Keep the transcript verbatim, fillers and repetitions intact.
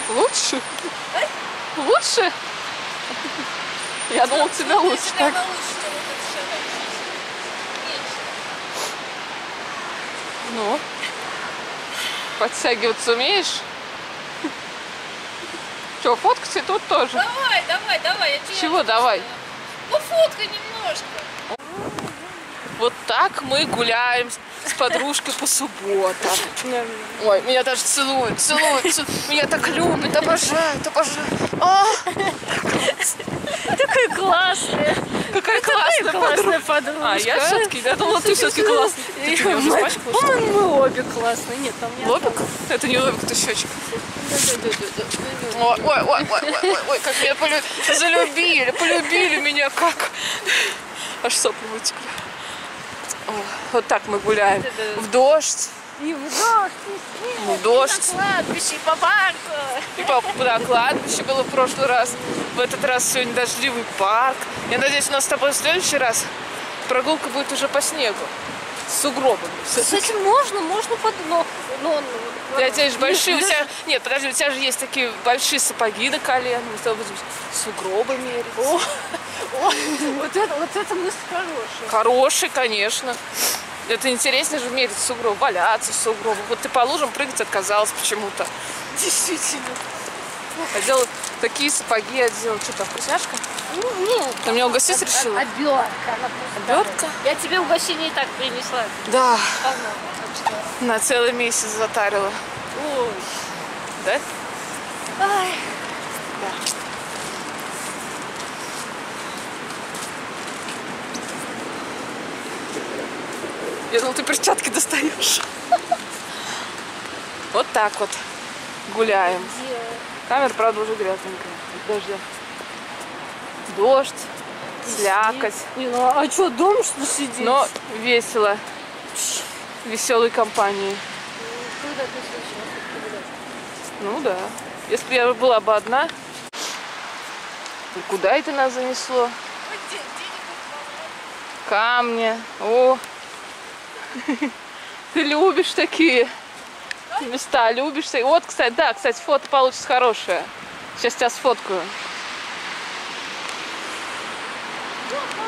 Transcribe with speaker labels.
Speaker 1: Лучше? Лучше? Я думал, тебя лучше.
Speaker 2: Тебя получше, чем этот шарик.
Speaker 1: Ну? Подтягиваться умеешь? Че, фоткать и тут тоже?
Speaker 2: Давай, давай, давай. Я тебя
Speaker 1: Чего давай?
Speaker 2: Ну, фоткай немножко.
Speaker 1: Вот так мы гуляем с подружкой по субботам. Ой, меня даже целуют, целуют, целуют. Меня так любят, обожают, обожают. А!
Speaker 3: Такая классная.
Speaker 1: Какая классная,
Speaker 3: классная
Speaker 1: подруга.
Speaker 3: подружка.
Speaker 1: А, я все-таки, я думала, ты все-таки классная. Ты что, меня уже испачкала, что ли?
Speaker 3: Мы обе классные. Нет, там не
Speaker 1: Лобик? Это не лобик, это щечка. Ой, ой, ой, ой, ой, ой, ой, как меня полю... залюбили, полюбили меня, как. Аж сопли вытекли. О, вот так мы гуляем. В дождь.
Speaker 3: И в дождь, и снег,
Speaker 1: Ну, дождь.
Speaker 3: и на кладбище, и по парку.
Speaker 1: И по да, кладбище было в прошлый раз. В этот раз сегодня дождливый парк. Я надеюсь, у нас с тобой в следующий раз прогулка будет уже по снегу. С сугробами.
Speaker 3: С этим можно, можно под... Но, но,
Speaker 1: У тебя есть большие, у тебя... Нет, подожди, у тебя же есть такие большие сапоги на колено. Мы с тобой будем сугробы мерить.
Speaker 3: О, о, вот, это, вот это мысль хорошая.
Speaker 1: Хороший, конечно. Это интересно же мерить сугроб, валяться в сугробах. Вот ты по лужам прыгать отказалась почему-то.
Speaker 3: Действительно.
Speaker 1: Одела такие сапоги, одела. Что там, вкусняшка?
Speaker 3: Ну, нет.
Speaker 1: Ты меня угостить решила?
Speaker 3: Обертка.
Speaker 1: Обертка?
Speaker 3: Я тебе угощение и так принесла.
Speaker 1: Да.
Speaker 3: Полно.
Speaker 1: На целый месяц затарила.
Speaker 3: Ой.
Speaker 1: Да?
Speaker 3: Ай.
Speaker 1: Да. Я думала, ты перчатки достаешь. Вот так вот гуляем.
Speaker 3: Где?
Speaker 1: Камера, правда, уже грязненькая. Дождя. Дождь, слякоть.
Speaker 3: Не, ну а что, дома что сидеть?
Speaker 1: Но весело. Веселой компанией.
Speaker 3: Когда ты случилось?
Speaker 1: Ну да. Если бы я была бы одна. И куда это нас занесло? Камни. О! Ты любишь такие места, любишь. Вот, кстати, да, кстати, фото получится хорошее. Сейчас тебя сфоткаю.